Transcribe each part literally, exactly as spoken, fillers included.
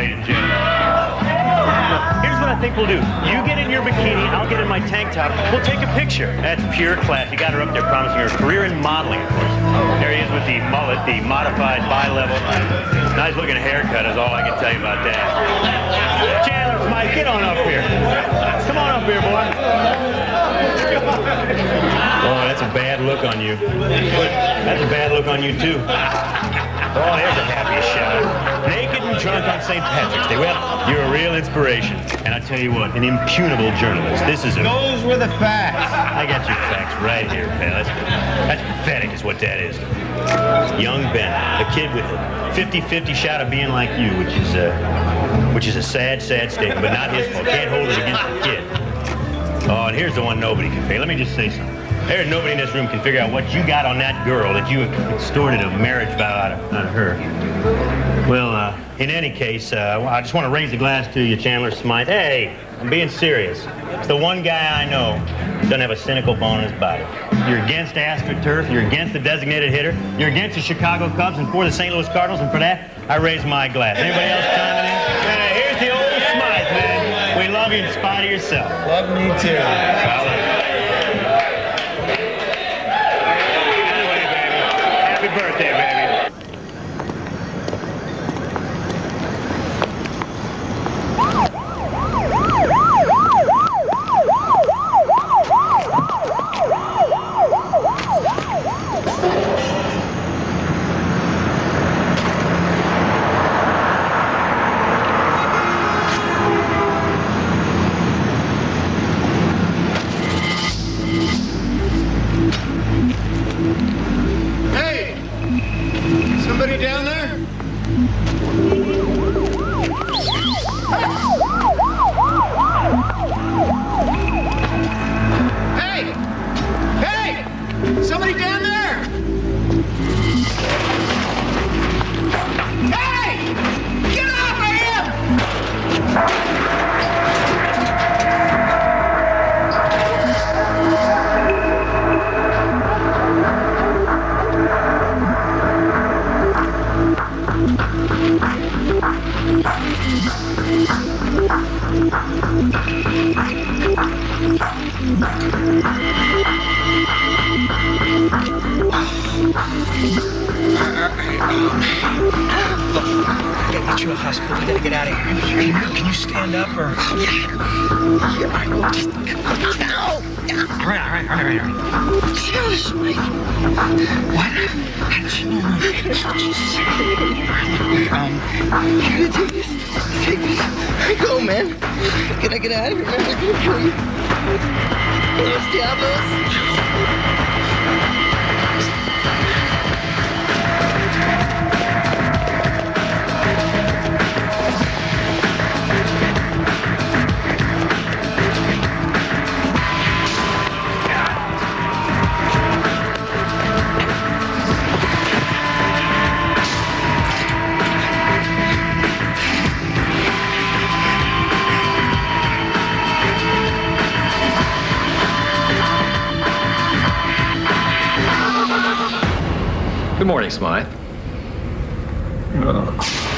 ladies and gentlemen. Here's what I think we'll do. You get in your bikini, I'll get in my tank top. We'll take a picture. That's pure class. You got her up there promising her a career in modeling, of course. There he is with the mullet, the modified bi-level. Nice looking haircut is all I can tell you about that. Chandler, Mike, get on up here. Come on up here, boy. Oh, that's a bad look on you. That's a bad look on you, too. Oh, there's the happiest shot. Naked and drunk on Saint Patrick's Day. Well, you're a real inspiration. And I tell you what, an impunable journalist. This is a... Those were the facts. I got your facts right here, pal. That's, that's pathetic is what that is. Young Ben, a kid with a fifty fifty shot of being like you, which is, uh, which is a sad, sad statement, but not his fault. Can't hold it against the kid. Oh, and here's the one nobody can pay. Let me just say something. There's nobody in this room can figure out what you got on that girl that you extorted a marriage vow out of, out of her. Well, uh, in any case, uh, I just want to raise a glass to you, Chandler Smythe. Hey, I'm being serious. It's the one guy I know who doesn't have a cynical bone in his body. You're against AstroTurf, you're against the designated hitter, you're against the Chicago Cubs and for the Saint Louis Cardinals, and for that, I raise my glass. Anybody else chiming in? Uh, here's the old Smythe, man. We love you in spite of yourself. Love me too. Solid. Happy birthday, baby. Good morning, Smythe. Oh.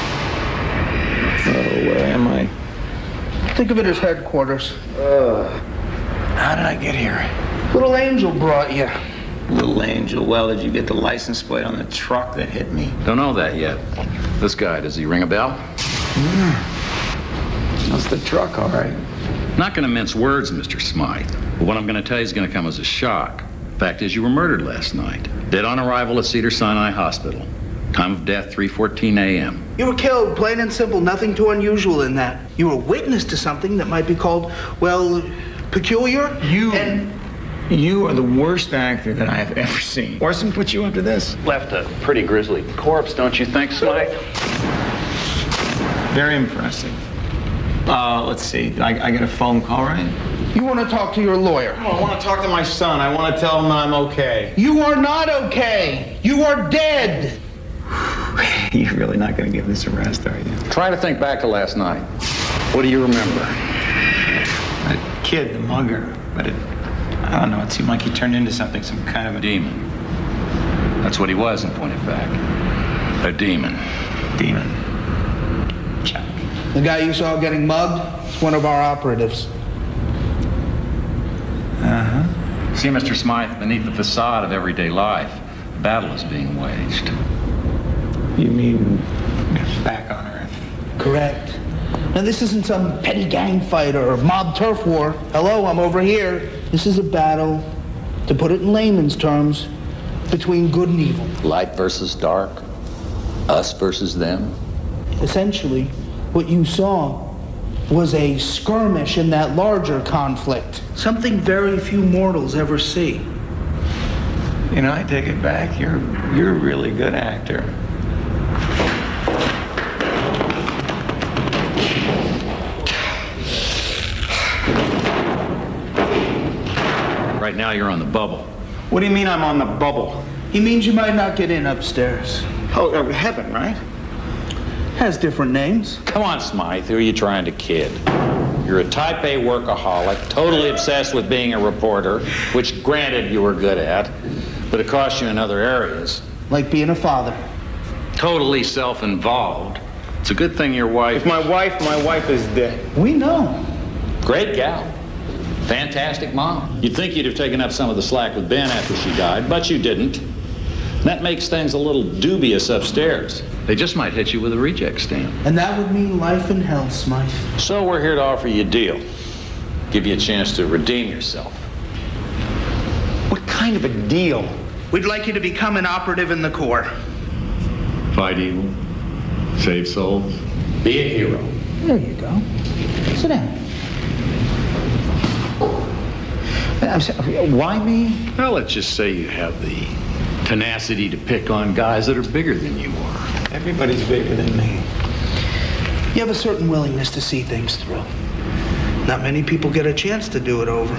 Oh, where am I? Think of it as headquarters. Uh, how did I get here? Little Angel brought you. Little Angel? Well, did you get the license plate on the truck that hit me? Don't know that yet. This guy, does he ring a bell? Mm. That's the truck, all right. Not gonna mince words, Mister Smythe. But what I'm gonna tell you is gonna come as a shock. Fact is, you were murdered last night. Dead on arrival at Cedars-Sinai Hospital. Time of death, three fourteen a m You were killed, plain and simple. Nothing too unusual in that. You were witness to something that might be called, well, peculiar. You, and you are the worst actor that I have ever seen. Orson put you up to this? Left a pretty grisly corpse, don't you think, Smythe? Very impressive. Uh, let's see. I, I get a phone call, right? You want to talk to your lawyer. Oh, I want to talk to my son. I want to tell him that I'm okay. You are not okay. You are dead. You're really not going to give this a rest, are you? Try to think back to last night. What do you remember? That kid, the mugger. But it, I don't know, it seemed like he turned into something, some kind of a... Demon. That's what he was, in point of fact. A demon. Demon. Check. The guy you saw getting mugged is one of our operatives. Uh-huh. See, Mister Smythe, beneath the facade of everyday life, a battle is being waged. You mean back on Earth? Correct. Now, this isn't some petty gang fight or mob turf war. Hello, I'm over here. This is a battle, to put it in layman's terms, between good and evil. Light versus dark, us versus them. Essentially, what you saw was a skirmish in that larger conflict. Something very few mortals ever see. You know, I take it back. You're, you're a really good actor. Right now, you're on the bubble. What do you mean I'm on the bubble? He means you might not get in upstairs. Oh, uh, heaven, right? Has different names. Come on, Smythe, who are you trying to kid? You're a type A workaholic, totally obsessed with being a reporter, which granted you were good at, but it cost you in other areas. Like being a father. Totally self-involved. It's a good thing your wife... If my wife, my wife is dead. We know. Great gal. Fantastic mom. You'd think you'd have taken up some of the slack with Ben after she died, but you didn't. That makes things a little dubious upstairs. They just might hit you with a reject stamp. And that would mean life in hell, Smythe. So we're here to offer you a deal. Give you a chance to redeem yourself. What kind of a deal? We'd like you to become an operative in the Corps. Fight evil. Save souls. Be a hero. There you go. Sit down. I'm sorry, why me? Well, let's just say you have the tenacity to pick on guys that are bigger than you are. Everybody's bigger than me. You have a certain willingness to see things through. Not many people get a chance to do it over.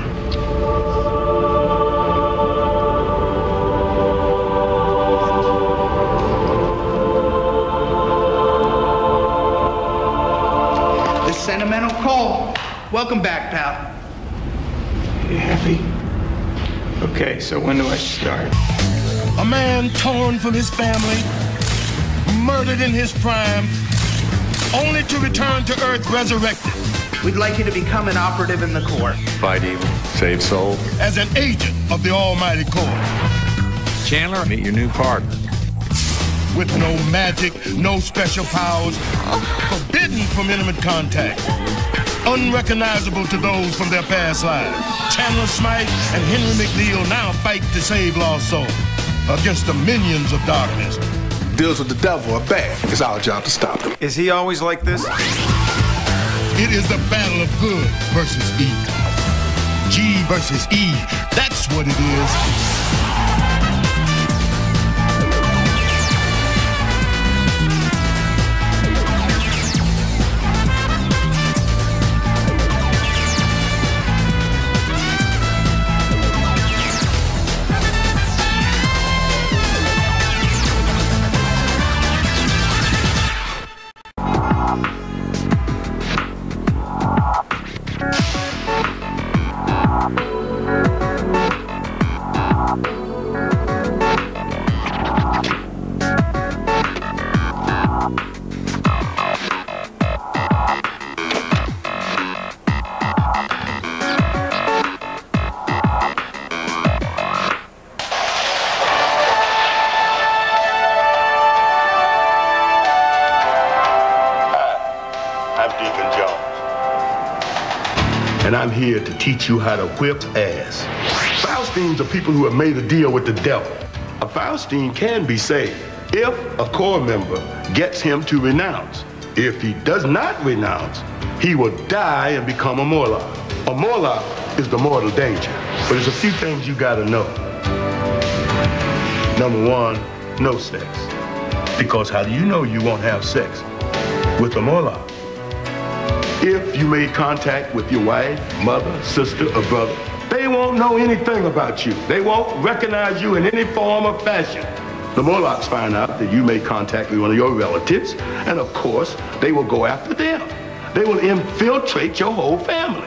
This sentimental call. Welcome back, pal. You happy? Okay, so when do I start? A man torn from his family, murdered in his prime, only to return to Earth resurrected. We'd like you to become an operative in the Corps. Fight evil. Save souls. As an agent of the Almighty Corps. Chandler, meet your new partner. With no magic, no special powers, forbidden from intimate contact. Unrecognizable to those from their past lives. Chandler Smythe and Henry McNeil now fight to save lost souls against the minions of darkness. Deals with the devil are bad. It's our job to stop them. Is he always like this? It is the battle of good versus evil. G versus E. That's what it is. Deacon Jones. And I'm here to teach you how to whip ass. Faustians are people who have made a deal with the devil. A Faustine can be saved if a Corps member gets him to renounce. If he does not renounce, he will die and become a Morlock. A Morlock is the mortal danger. But there's a few things you gotta know. Number one, no sex. Because how do you know you won't have sex with a Morlock? If you made contact with your wife, mother, sister, or brother, they won't know anything about you. They won't recognize you in any form or fashion. The Morlocks find out that you made contact with one of your relatives, and of course, they will go after them. They will infiltrate your whole family.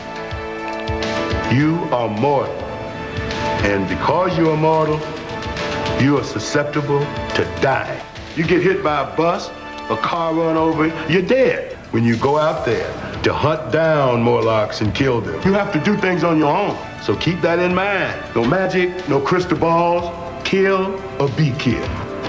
You are mortal. And because you are mortal, you are susceptible to die. You get hit by a bus, a car run over you, you're dead. when you go out there to hunt down Morlocks and kill them. You have to do things on your own. So keep that in mind. No magic, no crystal balls. Kill or be killed.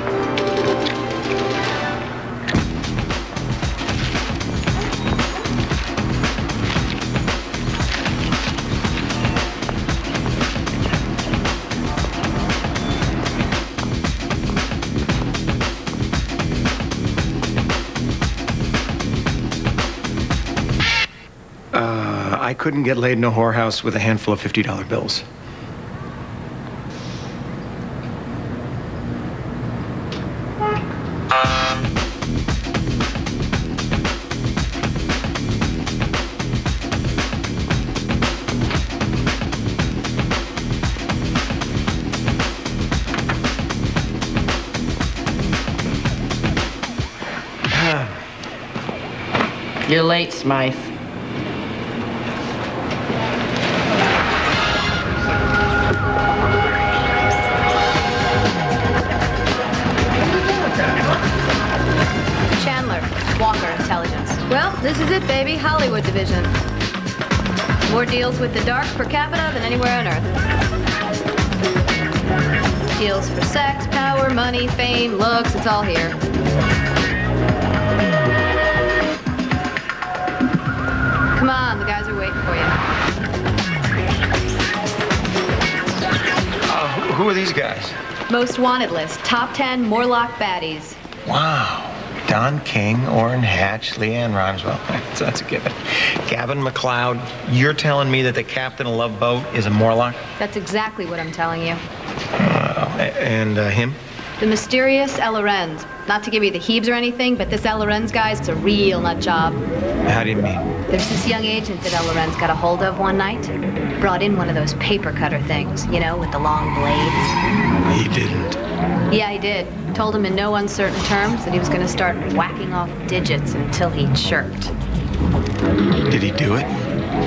I couldn't get laid in a whorehouse with a handful of fifty dollar bills. You're late, Smythe. Well, this is it, baby. Hollywood division. More deals with the dark per capita than anywhere on Earth. Deals for sex, power, money, fame, looks, it's all here. Come on, the guys are waiting for you. Uh, who, who are these guys? Most wanted list. Top ten Morlock baddies. Wow. Don King, Orrin Hatch, Leanne Ronswell. That's, that's a given. Gavin McLeod, you're telling me that the captain of Love Boat is a Morlock? That's exactly what I'm telling you. Uh, and uh, him? The mysterious Ella Renz. Not to give you the heebs or anything, but this Ella Renz guy's a real nut job. How do you mean? There's this young agent that Ella Renz got a hold of one night. Brought in one of those paper cutter things, you know, with the long blades. He didn't. Yeah, he did. Told him in no uncertain terms that he was going to start whacking off digits until he chirped. Did he do it?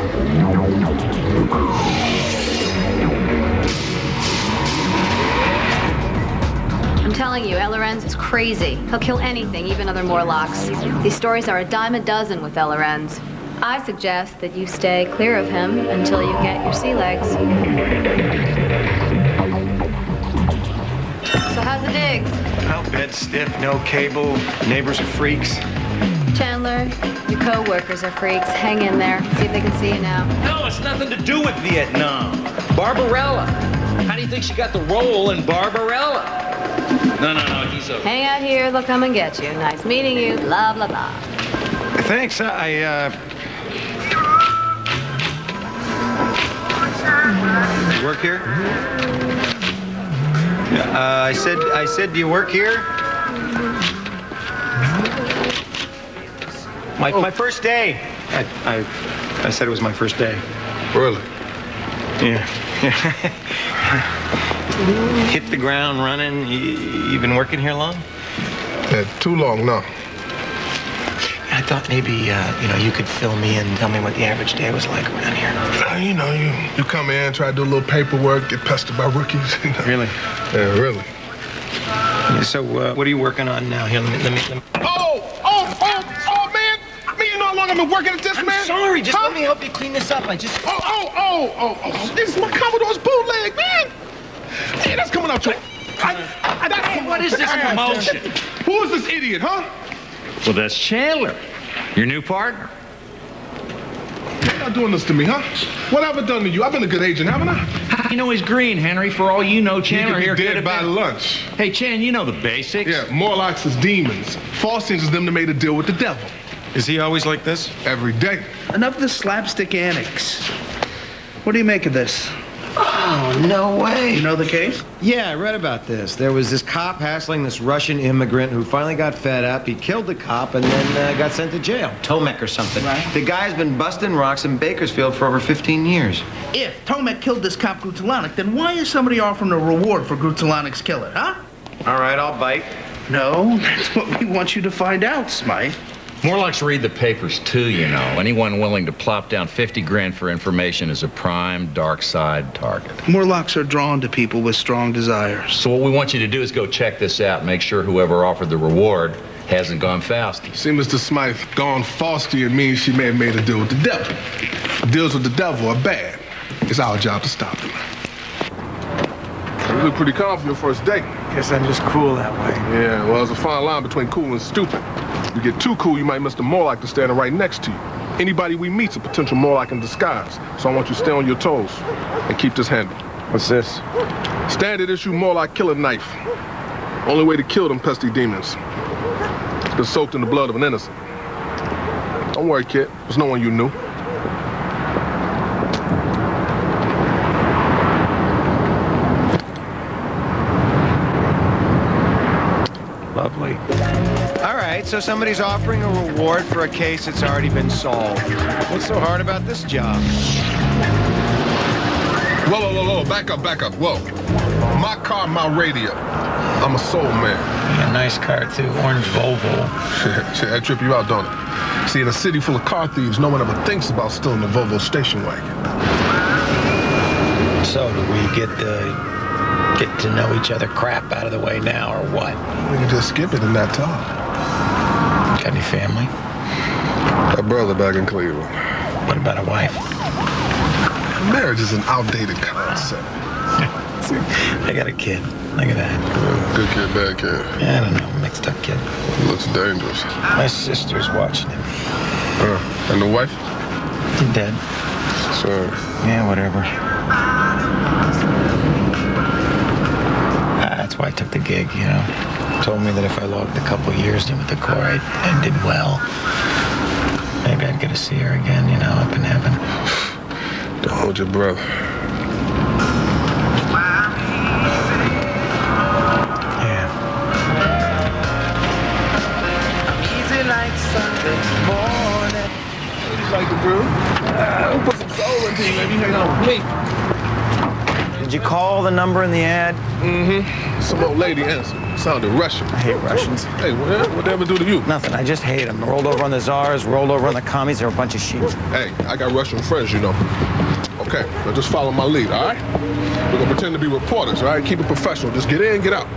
I'm telling you, Ella Renz is crazy. He'll kill anything, even other Morlocks. These stories are a dime a dozen with Ella Renz. I suggest that you stay clear of him until you get your sea legs. So how's the digs? Well, bed stiff, no cable, neighbors are freaks. Chandler, your co-workers are freaks. Hang in there. See if they can see you now. No, it's nothing to do with Vietnam. Barbarella. How do you think she got the role in Barbarella? No, no, no, he's a... Hang out here, they'll come and get you. Nice meeting you, blah, blah, blah. Thanks, I, uh... You work here? Uh, I said, I said, do you work here? My, oh. my first day. I, I, I said it was my first day. Really? Yeah. Hit the ground running. You, you been working here long? Yeah, too long, no. I thought maybe, uh, you know, you could fill me in and tell me what the average day was like around here. Uh, you know, you, you come in, try to do a little paperwork, get pestered by rookies. You know. Really? Yeah, really. Yeah, so, uh, what are you working on now? Here, let me, let me, let me... Oh, oh, oh, oh, man! Me, you know how long I've been working at this, I'm man? sorry, just huh? let me help you clean this up. I just... Oh, oh, oh, oh, oh, this is my Commodore's bootleg, man! Hey, that's coming out your... I, I, that's Hey, what is this commotion? Who is this idiot, huh? Well, that's Chandler, your new partner. You're not doing this to me, huh? What have I done to you? I've been a good agent, haven't I? How you know he's green, Henry? For all you know, Chandler he here could be could dead have by been... lunch. Hey, Chan, you know the basics. Yeah, Morlocks is demons. Falsians is them that made a deal with the devil. Is he always like this? Every day. Enough of the slapstick antics. What do you make of this? Oh, no way. You know the case? Yeah, I read about this. There was this cop hassling this Russian immigrant who finally got fed up. He killed the cop and then uh, got sent to jail. Tomek or something. Right. The guy's been busting rocks in Bakersfield for over fifteen years. If Tomek killed this cop Grutalanik, then why is somebody offering a reward for Grutalanik's killer, huh? All right, I'll bite. No, that's what we want you to find out, Smythe. Morlocks read the papers too, you know. Anyone willing to plop down fifty grand for information is a prime dark side target. Morlocks are drawn to people with strong desires. So what we want you to do is go check this out, make sure whoever offered the reward hasn't gone Fausty. See, Mister Smythe, gone Faustian means she may have made a deal with the devil. Deals with the devil are bad. It's our job to stop them. You look pretty calm for your first date. Guess I'm just cool that way. Yeah, well, there's a fine line between cool and stupid. You get too cool, you might miss the Morlock that's standing right next to you. Anybody we meet's a potential Morlock in disguise. So I want you to stay on your toes and keep this handy. What's this? Standard issue Morlock killer knife. Only way to kill them pesky demons. It's been soaked in the blood of an innocent. Don't worry, kid. There's no one you knew. Lovely. All right, so somebody's offering a reward for a case that's already been solved. What's so hard about this job? Whoa, whoa, whoa, whoa, back up, back up, whoa. My car, my radio. I'm a soul man. Yeah, nice car, too. Orange Volvo. Shit, that trip you out, don't it? See, in a city full of car thieves, no one ever thinks about stealing a Volvo station wagon. So, do we get the get to know each other crap out of the way now, or what? We can just skip it in that time. Got any family? A brother back in Cleveland. What about a wife? Marriage is an outdated concept. I got a kid. Look at that. Yeah, good kid, bad kid. Yeah, I don't know. Mixed up kid. Looks dangerous. My sister's watching him. Uh, and the wife? She's dead. Sorry. Yeah, whatever. Ah, that's why I took the gig, you know. Told me that if I logged a couple years in with the Corps I, and did well, maybe I'd get to see her again, you know, up in heaven. Don't hold your breath. Yeah. Easy like Sunday morning. You like the brew? Uh, we'll put some soul into you, baby. Hang on with me. Did you call the number in the ad? Mm-hmm. Some old lady answered. Sounded Russian. I hate Russians. Hey, what, what'd they ever do to you? Nothing. I just hate them. Rolled over on the czars, rolled over on the commies. They're a bunch of sheep. Hey, I got Russian friends, you know. Okay, now just follow my lead, all right? We're gonna pretend to be reporters, all right? Keep it professional. Just get in, get out.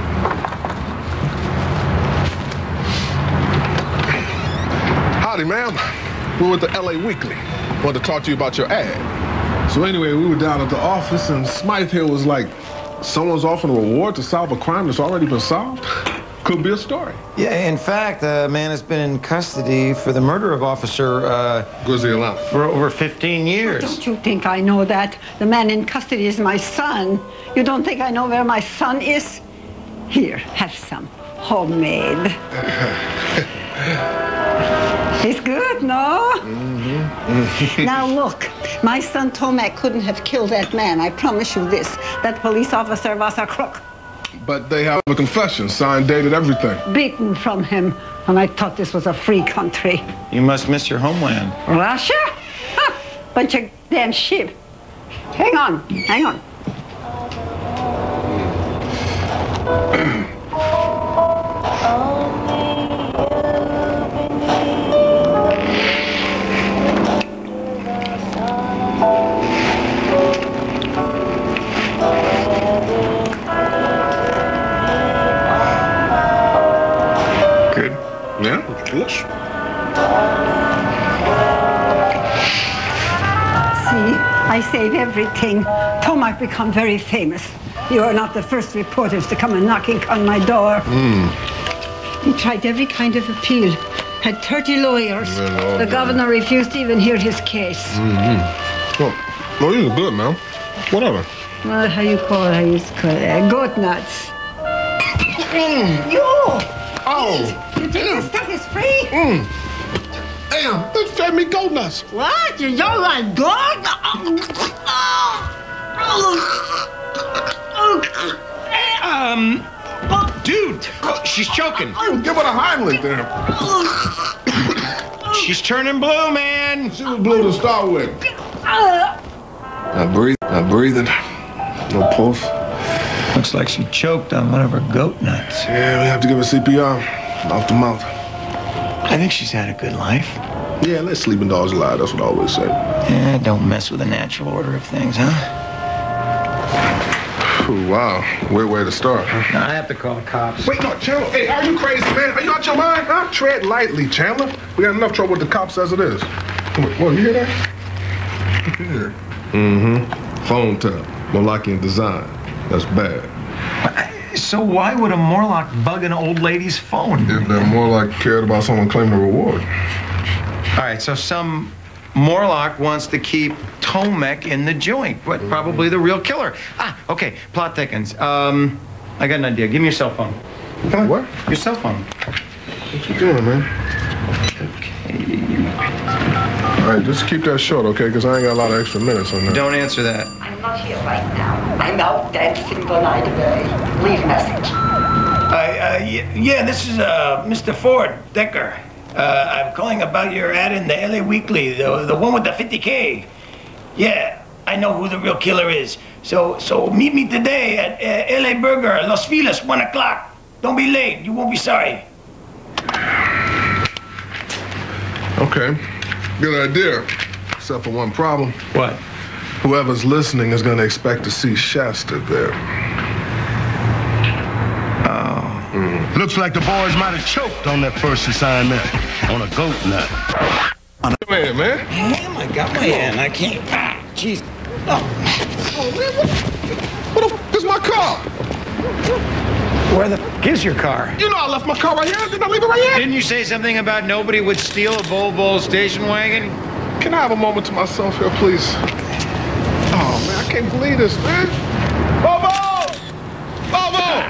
Howdy, ma'am. We're with the L A Weekly. Wanted to talk to you about your ad. So anyway, we were down at the office, and Smythe here was like, someone's offering a reward to solve a crime that's already been solved? Could be a story. Yeah, in fact, a man has been in custody for the murder of Officer, uh... GvsE Alam. For over fifteen years. Don't you think I know that? The man in custody is my son. You don't think I know where my son is? Here, have some. Homemade. It's good, no? Mm-hmm. Now look, my son Tomek couldn't have killed that man. I promise you this. That police officer was a crook. But they have a confession, signed, dated, everything. Beaten from him. And I thought this was a free country. You must miss your homeland. Russia? Ha! Bunch of damn sheep. Hang on, hang on. Yeah, good. See, I save everything. Tomek become very famous. You are not the first reporters to come and knocking on my door. Mm. He tried every kind of appeal. Had thirty lawyers. Yeah, the governor refused to even hear his case. Mm-hmm. Well, well, you look good, man. Whatever. Well, how you call it? How you call it? Uh, goat nuts. Mm. You! Oh! You think this stuff is free? Mm. Damn, they fed me goat nuts. What? You don't like goat nuts? Um, dude, she's choking. Give her the Heimlich there. She's turning blue, man. She was blue to start with. Not breathing. Not breathing. No pulse. Looks like she choked on one of her goat nuts. Yeah, we have to give her C P R. Mouth to mouth. I think she's had a good life. Yeah, let sleeping dogs lie. That's what I always say. Yeah, don't mess with the natural order of things, huh? Ooh, wow. Weird way to start, huh? I have to call the cops. Wait, no, Chandler. Hey, are you crazy, man? Are you out your mind? Huh? Tread lightly, Chandler. We got enough trouble with the cops as it is. Wait, what, you hear that? Yeah. Mm-hmm. Phone tap. Malakian design. That's bad. So why would a Morlock bug an old lady's phone? If that Morlock cared about someone claiming a reward. All right, so some Morlock wants to keep Tomek in the joint, but probably the real killer. Ah, okay, plot thickens. Um, I got an idea. Give me your cell phone. Come on. What? Your cell phone. What you doing, man? Okay. All right, just keep that short, okay? Because I ain't got a lot of extra minutes on that. Don't answer that. I'm not here right now. I'm out dancing the night away. Leave message. Uh, uh, yeah, yeah, this is uh, Mister Ford Decker. Uh, I'm calling about your ad in the L A Weekly, the, the one with the fifty K. Yeah, I know who the real killer is. So so meet me today at uh, L A Burger, Los Feliz, one o'clock. Don't be late. You won't be sorry. Okay. Good idea. Except for one problem. What? Whoever's listening is going to expect to see Shasta there. Oh. Mm. Looks like the boys might have choked on that first assignment. On a goat nut. On a man, man. Damn, I got my hand. I can't. Ah, jeez. Oh. What the f is my car? Where the f is your car? You know I left my car right here. Didn't I leave it right here? Didn't you say something about nobody would steal a Volvo station wagon? Can I have a moment to myself here, please? Oh, man, I can't believe this, man. Volvo! Volvo!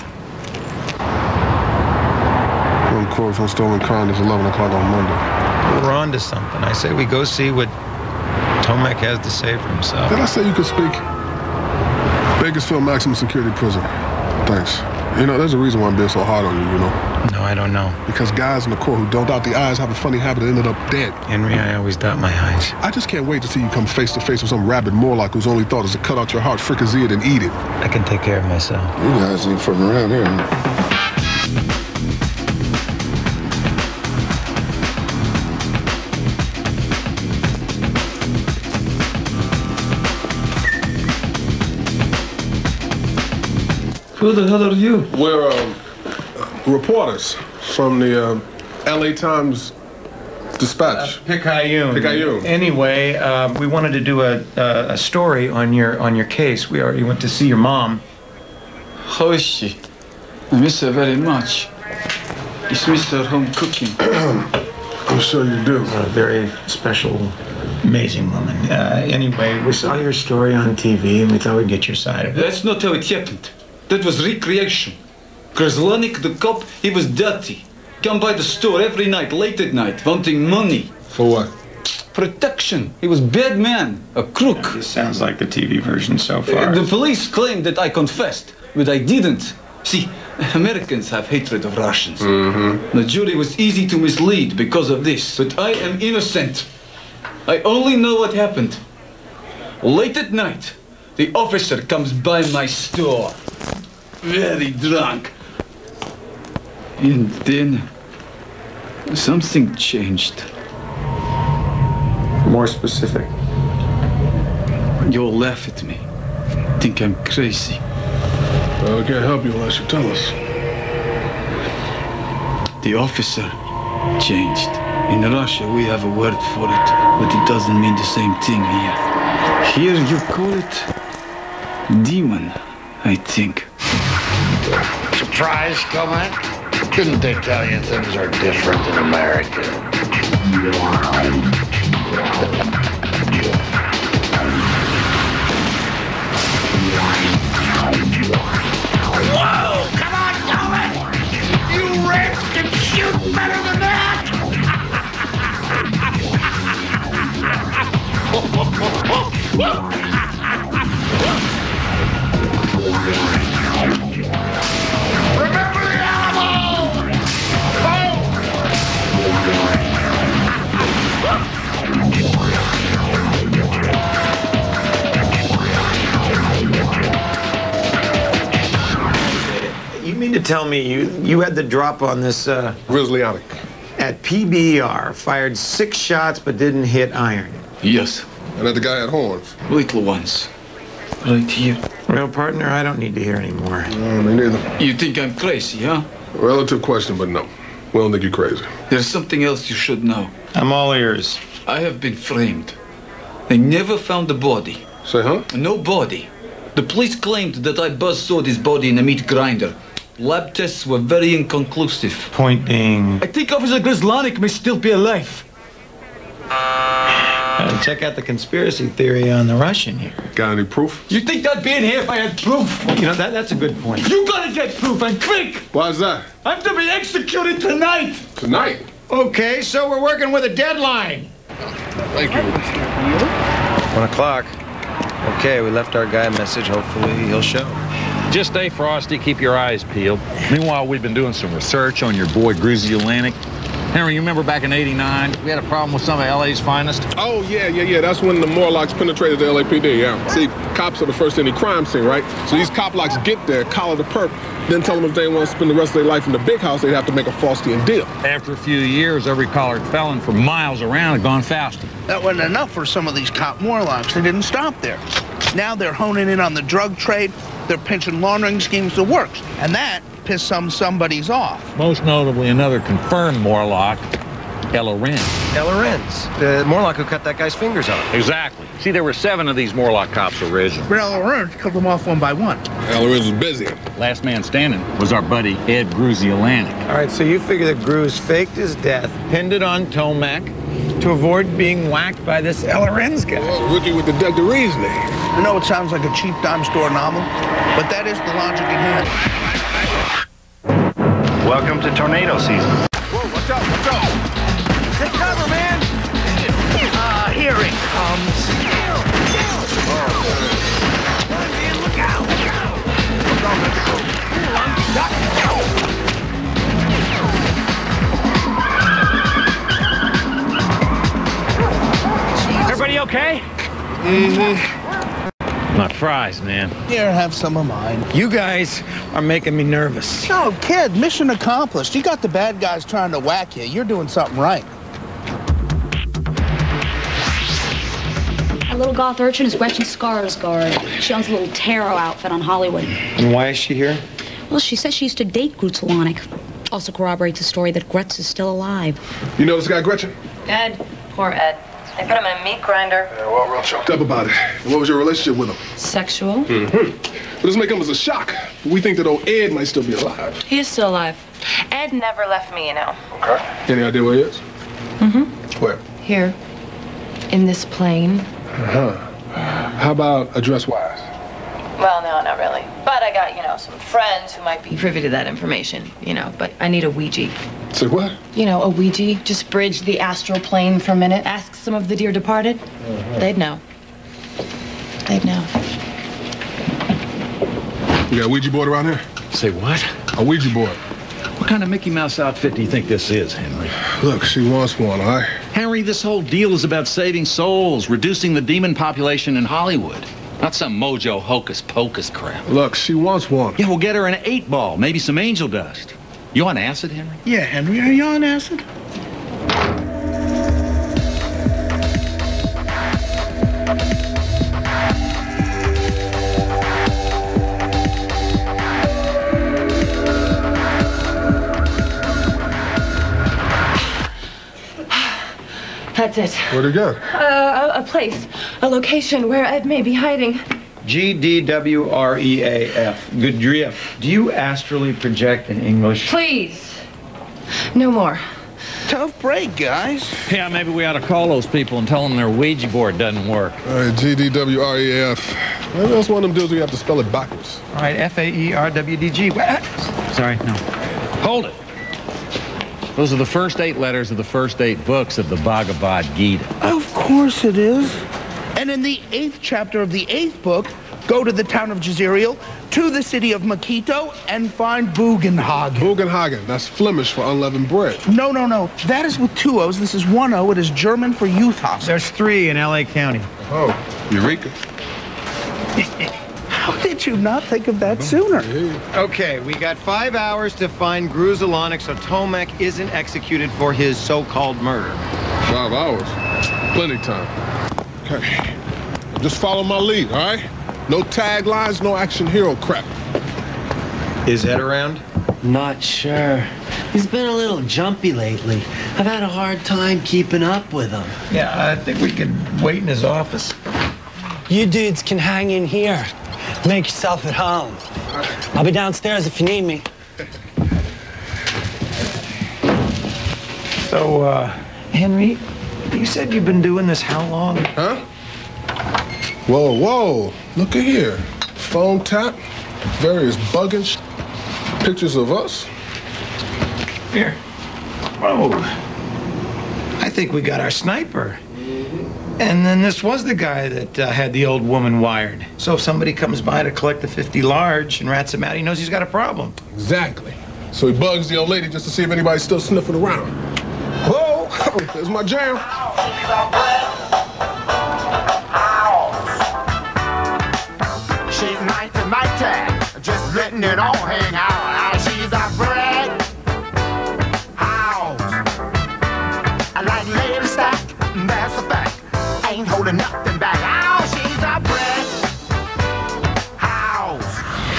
One court for stolen kindness, eleven o'clock on Monday. We're on to something. I say we go see what Tomek has to say for himself. Did I say you could speak? Bakersfield Maximum Security Prison. Thanks. You know, there's a reason why I'm being so hard on you, you know? No, I don't know. Because guys in the court who don't dot the I's have a funny habit of ended up dead. Henry, I always dot my I's. I just can't wait to see you come face to face with some rabid Morlock whose only thought is to cut out your heart, fricassee it, and eat it. I can take care of myself. You guys ain't from around here, huh? Who the hell are you? We're uh, reporters from the uh, L A Times Dispatch. Uh, Picayune. Picayune. Anyway, uh, we wanted to do a, a a story on your on your case. We already went to see your mom. How is she? I miss her very much. Just miss her home cooking. I'm sure you do. A very special, amazing woman. Uh, anyway, we saw your story on T V and we thought we'd get your side of it. That's not how it happened. That was recreation. Kraslonik, the cop, he was dirty. Come by the store every night, late at night, wanting money. For what? Protection. He was bad man, a crook. This sounds like the T V version so far. Uh, the police claimed that I confessed, but I didn't. See, Americans have hatred of Russians. Mm-hmm. The jury was easy to mislead because of this, but I am innocent. I only know what happened. Late at night, the officer comes by my store, very drunk. And then something changed. More specific. You'll laugh at me. Think I'm crazy. Well, I can't help you unless you tell us. The officer changed. In Russia, we have a word for it, but it doesn't mean the same thing here. Here you call it demon, I think. Surprise comment? Didn't they tell you things are different in America? Whoa! Come on, Dominic! You Reds can shoot better than that! Remember the Alamo! You mean to tell me you, you had the drop on this, uh... Grizzlyonic. At P B R, fired six shots but didn't hit iron. Yes. And that the guy had horns. Little ones. right here. Well, partner, I don't need to hear anymore. No, me neither. You think I'm crazy, huh? Relative question, but no. We don't think you're crazy. There's something else you should know. I'm all ears. I have been framed. They never found the body. Say, huh? No body. The police claimed that I buzzsawed his body in a meat grinder. Lab tests were very inconclusive. Point being... I think Officer Grislanik may still be alive. Uh, check out the conspiracy theory on the Russian here. Got any proof? You think I'd be in here if I had proof? You know, that, that's a good point. You gotta get proof, and quick! Why's that? I'm to be executed tonight! Tonight? Okay, so we're working with a deadline. Thank you. One o'clock. Okay, we left our guy a message. Hopefully he'll show. Just stay frosty, keep your eyes peeled. Meanwhile, we've been doing some research on your boy Googy Gress. Henry, you remember back in eighty-nine, we had a problem with some of L A's finest? Oh, yeah, yeah, yeah. That's when the Morlocks penetrated the L A P D, yeah. See, cops are the first any crime scene, right? So these cop locks get there, collar the perp, then tell them if they want to spend the rest of their life in the big house, they'd have to make a Faustian deal. After a few years, every collared felon for miles around had gone faster. That wasn't enough for some of these cop Morlocks. They didn't stop there. Now they're honing in on the drug trade, they're pinching laundering schemes, the works. And that pissed some somebody's off. Most notably, another confirmed Morlock, Lorenz. Lorenz, the Morlock who cut that guy's fingers off. Exactly. See, there were seven of these Morlock cops originally. But Lorenz cut them off one by one. Lorenz was busy. Last man standing was our buddy Ed Googy Gress. All right, so you figure that Gress faked his death, pinned it on Tomac to avoid being whacked by this Lorenz guy. Well, rookie with the deductive reasoning. I know it sounds like a cheap dime store novel, but that is the logic in here. Welcome to tornado season. Whoa, watch out, watch out. Take cover, man! Ah, uh, here it comes. Run, man, look out! Everybody okay? Mm-hmm. Not fries, man. Here, have some of mine. You guys are making me nervous. No, kid, mission accomplished. You got the bad guys trying to whack you. You're doing something right. A little goth urchin is Gretchen Skarsgård. She owns a little tarot outfit on Hollywood. And why is she here? Well, she says she used to date Gruselanik. Also corroborates the story that Gretz is still alive. You know this guy, Gretchen? Ed. Poor Ed. They put him in a meat grinder. Yeah, well, real choked up about it. And what was your relationship with him? Sexual. Mm-hmm. But this may come as a shock. We think that old Ed might still be alive. He is still alive. Ed never left me, you know. Okay. Any idea where he is? Mm-hmm. Where? Here. In this plane. Uh-huh. How about address-wise? Well, no, not really. But I got, you know, some friends who might be privy to that information, you know, but I need a Ouija. Say what? You know, a Ouija. Just bridge the astral plane for a minute. Ask some of the dear departed. Uh-huh. They'd know. They'd know. You got a Ouija board around here? Say what? A Ouija board. What kind of Mickey Mouse outfit do you think this is, Henry? Look, she wants one, all right? Henry, this whole deal is about saving souls, reducing the demon population in Hollywood. Not some mojo hocus pocus crap. Look, she wants one. Yeah, we'll get her an eight ball, maybe some angel dust. You on acid, Henry? Yeah, Henry, are you on acid? That's it. Where'd he go? Uh, a, a place, a location where Ed may be hiding. G D W R E A F. Gress. Do you astrally project in English? Please. No more. Tough break, guys. Yeah, maybe we ought to call those people and tell them their Ouija board doesn't work. All right, G D W R E A F. Maybe that's one of them deals where you have to spell it backwards. All right, F A E R W D G. Sorry, no. Hold it. Those are the first eight letters of the first eight books of the Bhagavad Gita. Of course it is. And in the eighth chapter of the eighth book, go to the town of Jezreel, to the city of Makito, and find Bugenhagen. Bugenhagen. That's Flemish for unleavened bread. No, no, no. That is with two O's. This is one O. It is German for youth hospital. There's three in L A County. Oh, Eureka. How did you not think of that sooner? Okay, we got five hours to find Gruselanik so Tomac isn't executed for his so-called murder. Five hours? Plenty of time. Okay. Just follow my lead, all right? No taglines, no action hero crap. Is Ed around? Not sure. He's been a little jumpy lately. I've had a hard time keeping up with him. Yeah, I think we could wait in his office. You dudes can hang in here. Make yourself at home. I'll be downstairs if you need me. So, uh, Henry, you said you've been doing this how long? Huh? Whoa, whoa. Look at here. Phone tap, various bugging sh pictures of us. Here. Whoa. I think we got our sniper. And then this was the guy that uh, had the old woman wired. So if somebody comes by to collect the fifty large and rats him out, he knows he's got a problem. Exactly. So he bugs the old lady just to see if anybody's still sniffing around. Whoa, there's my jam. She's night to night tag, just letting it all hang out. Oh, she's a bread house. I like lady stack, that's a fact. Ain't holding nothing back. Oh, she's a bread house.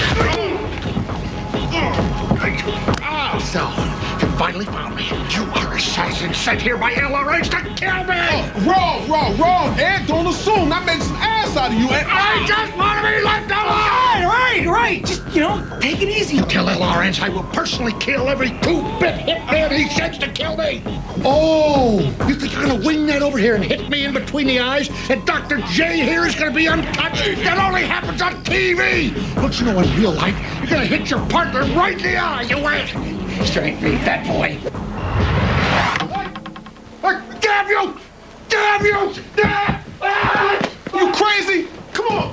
So, you finally found me. You are assassin sent here by Orange to kill me. Oh, wrong, wrong, wrong. Ed, don't assume. That makes an ass out of you. Ed. I just want to be left alone. Right, right. Just, you know, take it easy. You tell Orange I will personally kill every two-bit hitman he sends to kill me. Oh, you think you're going to wing that over here and hit me in between the eyes, and Doctor J here is going to be untouched? That only happens on T V. Don't you know in real life, you're going to hit your partner right in the eye. You wait. Straight me, fat boy. Damn you! Damn you! Damn! Ah! You crazy? Come on.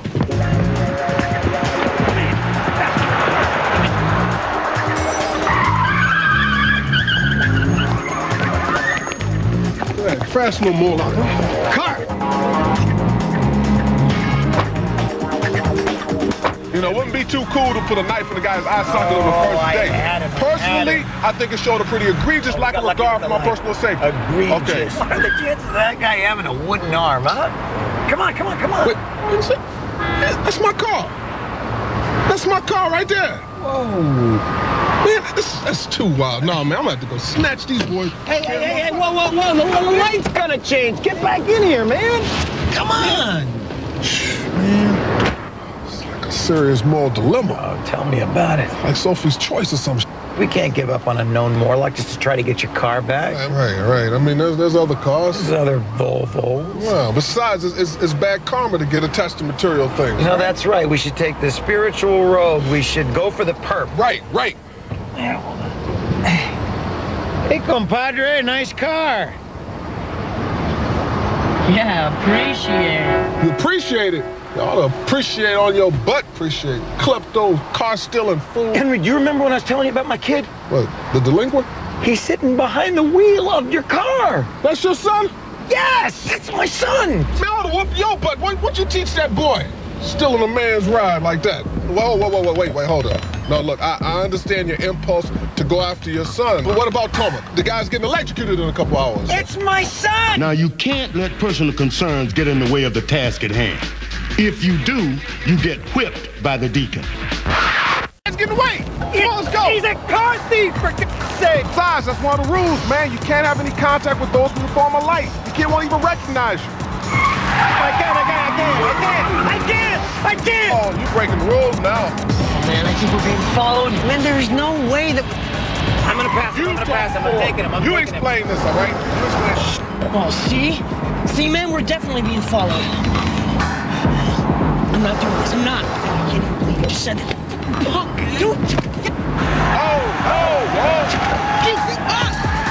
Hey, fast no more. Car! You know, it wouldn't be too cool to put a knife in the guy's eye socket on the first I day. had him, Personally, had him. I think it showed a pretty egregious lack of regard for my personal safety. Egregious. Okay. What are the chances of that guy having a wooden arm, huh? Come on, come on, come on. Wait, what's it? That's my car. That's my car right there. Whoa. Man, this, that's too wild. No, man, I'm gonna have to go snatch these boys. Hey, hey, hey, hey, whoa, whoa, whoa, the, the light's gonna change. Get back in here, man. Come on. Man, it's like a serious moral dilemma. Oh, tell me about it. Like Sophie's Choice or some sh We can't give up on a known Morlock just to try to get your car back. Right, right, right. I mean, there's, there's other cars. There's other Volvos. Well, besides, it's, it's, it's bad karma to get attached to material things. No, that's right. We should take the spiritual road. We should go for the perp. Right, right. Hey, compadre, nice car. Yeah, appreciate it. You appreciate it? You ought to appreciate on your butt, appreciate. Klepto, car-stealing fool. Henry, do you remember when I was telling you about my kid? What, the delinquent? He's sitting behind the wheel of your car. That's your son? Yes, that's my son. Man, I ought to whoop your butt. What, what'd you teach that boy? Stealing a man's ride like that. Whoa, whoa, whoa, whoa, wait, wait, hold up. No, look, I, I understand your impulse to go after your son. But what about Thomas? The guy's getting electrocuted in a couple hours. It's my son! Now, you can't let personal concerns get in the way of the task at hand. If you do, you get whipped by the deacon. Let's get away! Come on, let's go! He's a car thief, for God's sake! Besides, that's one of the rules, man. You can't have any contact with those who perform a light. The kid won't even recognize you. I can't, I can't, I can't, I can't, I can't! Oh, you're breaking the rules now. Man, I think we're being followed. Man, there's no way that... I'm gonna pass him, I'm gonna pass him, I'm taking him, I'm You taking explain him. this, all right? You explain. Oh, see? See, man, we're definitely being followed. I'm not doing this, I'm not. I can't even believe you just said that. Fuck, dude! Oh, oh, oh! Give me us!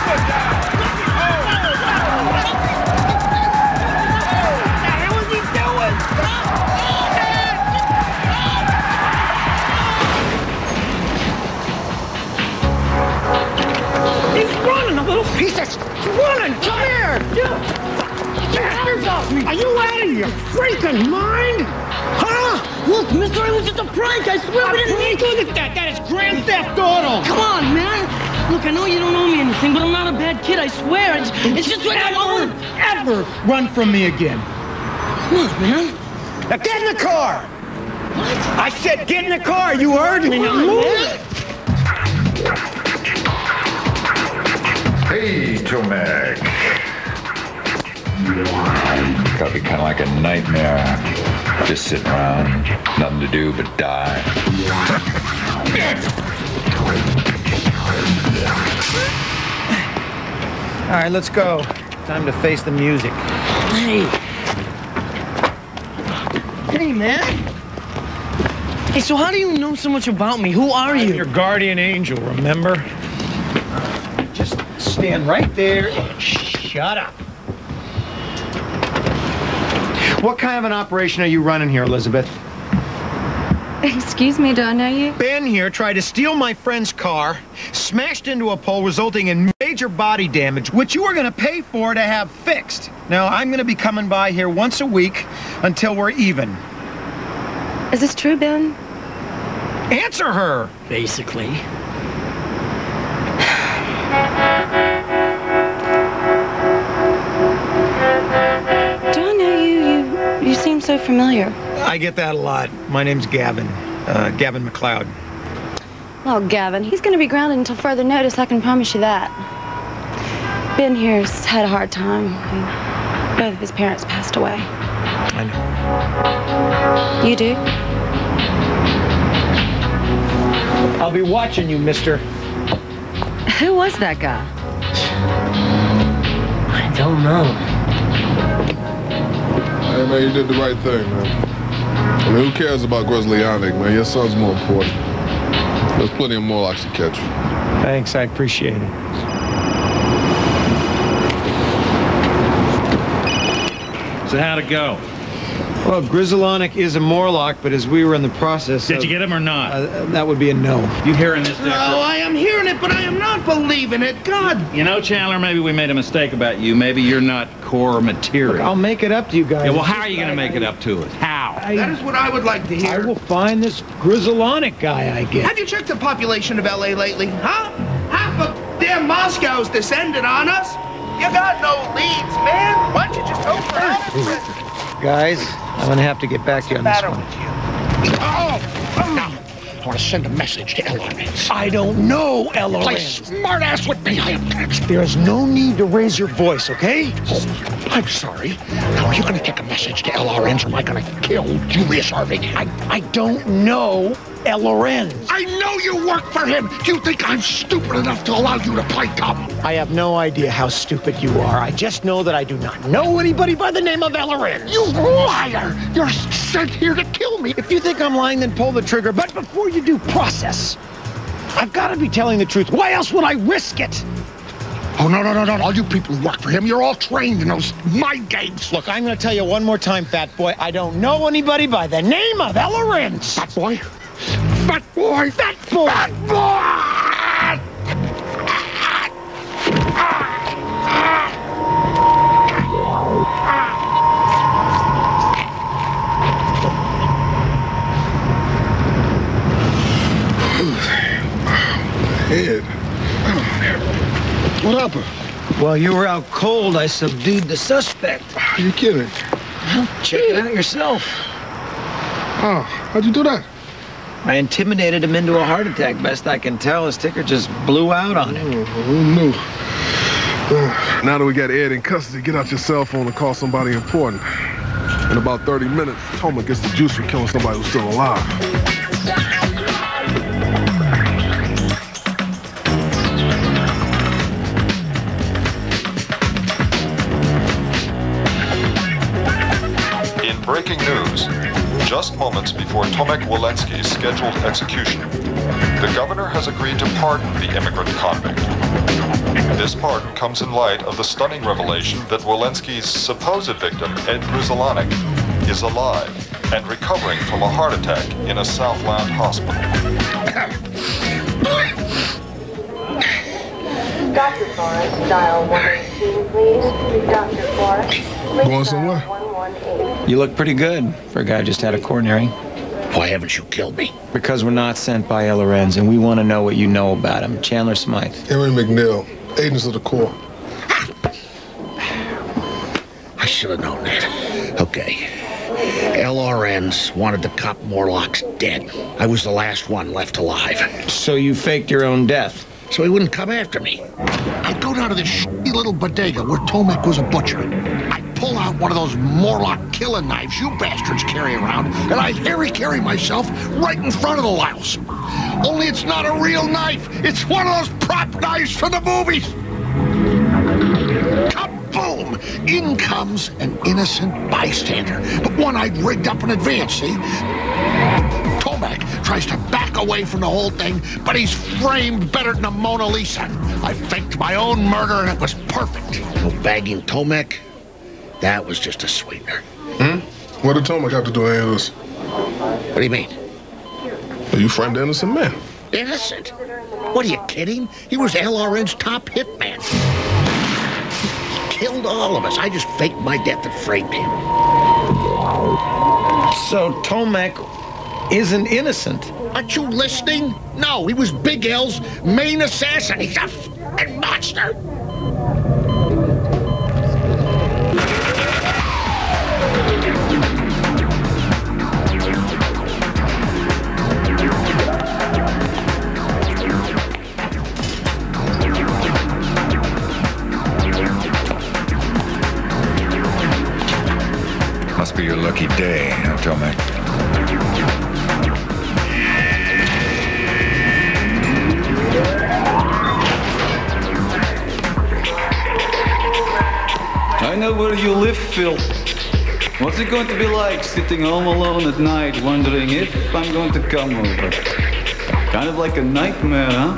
He's running, a little piece of... He's running! Come here! Get your hands off me! Are you out of your freaking mind? Huh? Look, mister, it was just a prank. I swear we didn't mean to. Look at that! That is Grand Theft Auto! Come on, man. Look, I know you don't owe me anything, but I'm not a bad kid, I swear. It's, it's just like I Ever, want... ever run from me again. Look, man. Now get in the car! I said get in the car. You heard me. Now move. Hey, Tomac. Gotta be kind of like a nightmare. Just sitting around, nothing to do but die. All right, let's go. Time to face the music. Hey. Hey, man. Hey, so how do you know so much about me? Who are you? I'm your guardian angel, remember? Just stand right there and shut up. What kind of an operation are you running here, Elizabeth? Excuse me, do I know you? Ben here tried to steal my friend's car, smashed into a pole, resulting in major body damage, which you are going to pay for to have fixed. Now, I'm going to be coming by here once a week until we're even. Is this true, Ben? Answer her! Basically. Do I know you? You, you seem so familiar. I get that a lot. My name's Gavin. Uh, Gavin McLeod. Well, Gavin, he's going to be grounded until further notice, I can promise you that. Ben here's had a hard time. Both of his parents passed away. I know. You do? I'll be watching you, mister. Who was that guy? I don't know. Hey, man, you did the right thing, man. I mean, who cares about Grezlianic, man? Your son's more important. There's plenty of Morlocks to catch. Thanks, I appreciate it. So how'd it go? Well, Grezlianic is a Morlock, but as we were in the process Did of, you get him or not? Uh, that would be a no. You hearing this, Decker? No, I am hearing it, but I am not believing it. God. You know, Chandler, maybe we made a mistake about you. Maybe you're not core material. Look, I'll make it up to you guys. Yeah, well, how are you going to make it up to us? How? I, that is what I would like to hear. I will find this Grezlianic guy, I guess. Have you checked the population of L A lately, huh? Half of damn Moscow's descended on us. You got no leads, man. Why don't you just hope for honest? Guys, I'm going to have to get back to you on this one. Oh, now, I want to send a message to L R Ns. I don't know L R Ns. Play smart ass with me. I am next. There is no need to raise your voice, okay? Oh, I'm sorry. Now, are you going to take a message to L R Ns or am I going to kill Julius Harvey? I, I don't know L R Ns. I know you work for him. Do you think I'm stupid enough to allow you to play dumb? I have no idea how stupid you are. I just know that I do not know anybody by the name of L R Ns. You liar! You're sent here to kill me. If you think I'm lying, then pull the trigger. But before you do, process. I've got to be telling the truth. Why else would I risk it? Oh, no, no, no, no. All you people who work for him, you're all trained in those mind games. Look, I'm going to tell you one more time, fat boy. I don't know anybody by the name of L R Ns. Fat boy? Fat boy! Fat boy! Fat boy! Head. What happened? While you were out cold, I subdued the suspect. Are you kidding? Well, check it out yourself. Oh, how'd you do that? I intimidated him into a heart attack. Best I can tell, his ticker just blew out on him. Oh, who knew? Uh, now that we got Ed in custody, get out your cell phone and call somebody important. In about thirty minutes, Toma gets the juice for killing somebody who's still alive. In breaking news, just moments before Tomek Walensky's scheduled execution, the governor has agreed to pardon the immigrant convict. This pardon comes in light of the stunning revelation that Walensky's supposed victim, Ed Grezlianic, is alive and recovering from a heart attack in a Southland hospital. Doctor Forrest, dial one eighteen, please. Doctor Forrest, please. Going somewhere? You look pretty good for a guy who just had a coronary. Why haven't you killed me? Because we're not sent by L R Ns, and we want to know what you know about him. Chandler Smythe. Henry McNeil, agents of the Corps. I should have known that. Okay. L R Ns wanted the cop Morlocks dead. I was the last one left alive. So you faked your own death? So he wouldn't come after me. I'd go down to this shitty little bodega where Tomek was a butcher. I'd pull out one of those Morlock killing knives you bastards carry around, and I'd hairy carry myself right in front of the louse. Only it's not a real knife. It's one of those prop knives from the movies. Kaboom! In comes an innocent bystander, but one I'd rigged up in advance, see? Tomek tries to back away from the whole thing, but he's framed better than a Mona Lisa. I faked my own murder, and it was perfect. No bagging Tomek, that was just a sweetener. Hmm? What did Tomek have to do with any of this? What do you mean? Well, you framed an innocent man. Innocent? What, are you kidding? He was L R N's top hitman. He killed all of us. I just faked my death and framed him. So Tomek isn't innocent. Aren't you listening? No, he was Big L's main assassin. He's a f***ing monster. Must be your lucky day, huh, Tomek? I know where you live, Phil. What's it going to be like sitting home alone at night wondering if I'm going to come over? Kind of like a nightmare, huh?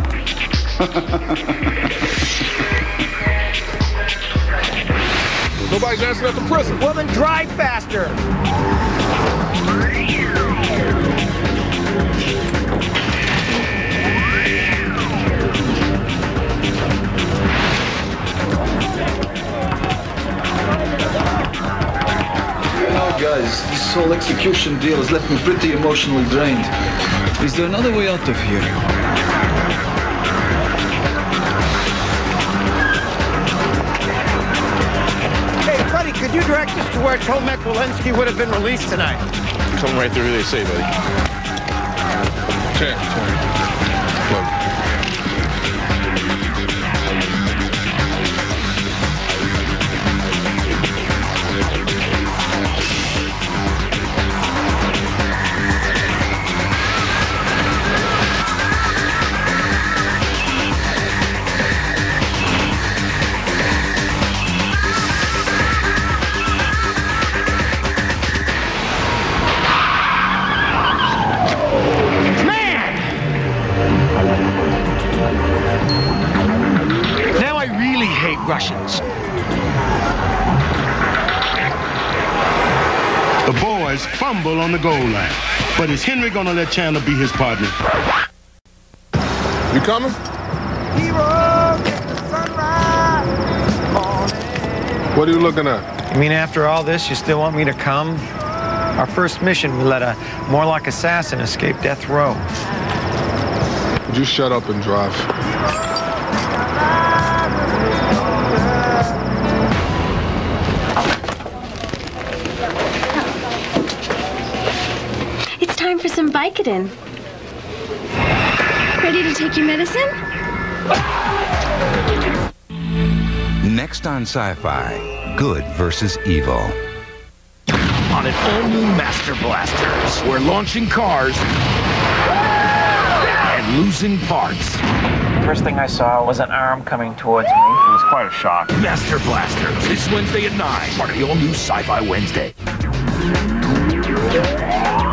Nobody's answering at the prison. Well, then drive faster. Oh, guys, this whole execution deal has left me pretty emotionally drained. Is there another way out of here? Hey, buddy, could you direct us to where Tomek Walensky would have been released tonight? Come right through here, they say, buddy. Check, check. Look. Russians. The boys fumble on the goal line, but is Henry gonna let Chandler be his partner? You coming? What are you looking at? You mean after all this, you still want me to come? Our first mission, we let a Morlock assassin escape death row. Would you shut up and drive? Time for some Vicodin. Ready to take your medicine? Next on Sci-Fi, Good versus Evil. On an all-new Master Blasters, we're launching cars and losing parts. First thing I saw was an arm coming towards me. It was quite a shock. Master Blasters, this Wednesday at nine, part of the all-new Sci-Fi Wednesday.